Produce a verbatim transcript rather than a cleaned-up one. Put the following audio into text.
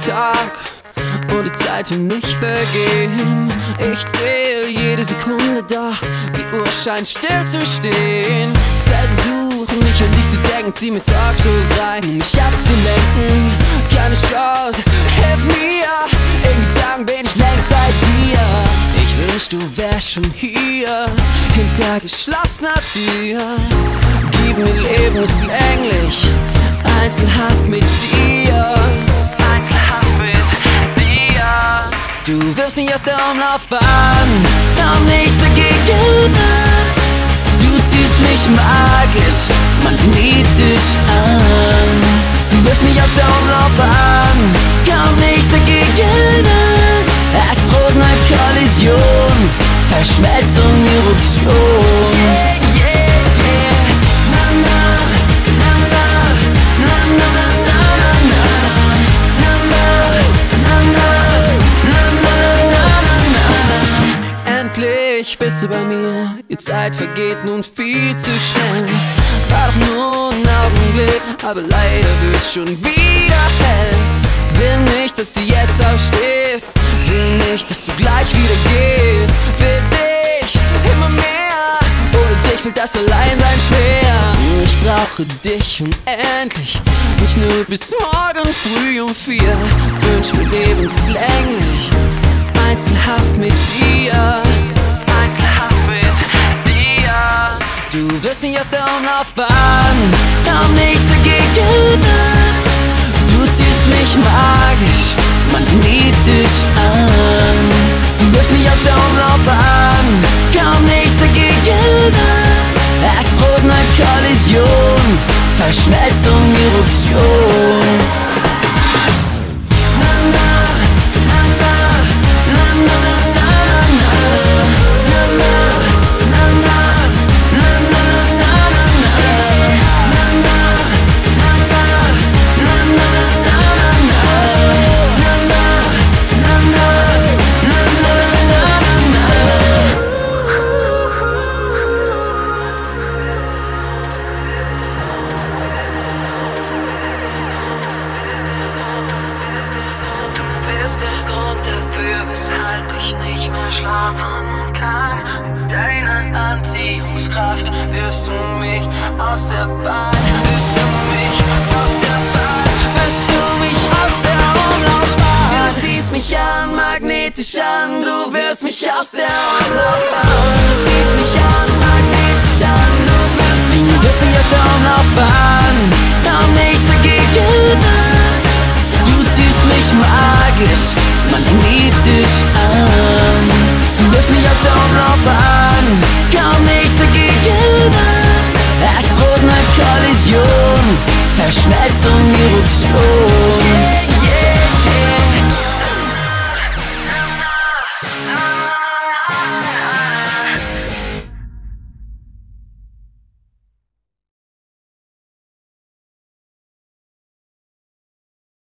Tag und die Zeit will nicht vergehen. Ich zähl jede Sekunde, doch die Uhr scheint still zu stehen. Versuch nicht an dich zu denken, zieh mir Talkshows rein, um mich abzulenken. Keine Chance, hilf mir, in Gedanken bin ich längst bei dir. Ich wünsch, du wärst schon hier, hinter geschlossener Tür. Gib mir lebenslänglich Einzelhaft mit dir. Einzelhaft mit dir. Du wirfst mich aus der Umlaufbahn, komm nicht dagegen an. Du ziehst mich magisch, magnetisch an. Du wirfst mich aus der Umlaufbahn, komm nicht dagegen an. Es droht eine Kollision, Verschmelzung, Eruption. Yeah, yeah, yeah. Na, na, na, na, na, na, na, na, na, na, na, na. Endlich bist du bei mir, die Zeit vergeht nun viel zu schnell. War doch nur ein Augenblick, aber leider wird's schon wieder hell. Will nicht, dass du jetzt aufstehst, will nicht, dass du gleich wieder gehst. Will dich immer mehr, ohne dich fällt das Alleinsein schwer. Ich brauche dich unendlich, nicht nur bis morgen früh um vier. Wünsch mir lebenslänglich Einzelhaft mit dir. Einzelhaft mit dir. Du wirst mich aus der Umlaufbahn, komm nicht dagegen an. Du ziehst mich magisch, magnetisch an. Du wirfst mich aus der Umlaufbahn, komm nicht dagegen an. Es droht eine Kollision, Verschmelzung, Eruption. Weshalb ich nicht mehr schlafen kann. Mit deiner Anziehungskraft wirfst du mich aus der Bahn. Wirfst du mich aus der Bahn. Wirfst du mich aus der Umlaufbahn. Du ziehst mich an, magnetisch an. Du wirfst mich aus der Umlaufbahn. Du ziehst mich an, magnetisch an. Du wirfst mich, du wirfst mich aus der Umlaufbahn. Komm nicht dagegen an. Du ziehst mich magisch, magnetisch an. Du wirfst mich aus der Umlaufbahn, komm nicht dagegen an. Es droht eine Kollision, Verschmelzung, Eruption.